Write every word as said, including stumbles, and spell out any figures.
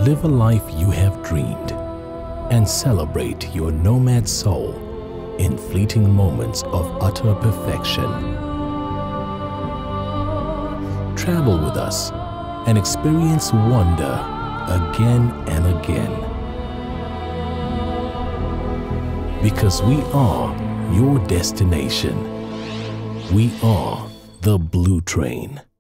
Live a life you have dreamed and celebrate your nomad soul in fleeting moments of utter perfection. Travel with us and experience wonder again and again. Because we are your destination. We are the Blue Train.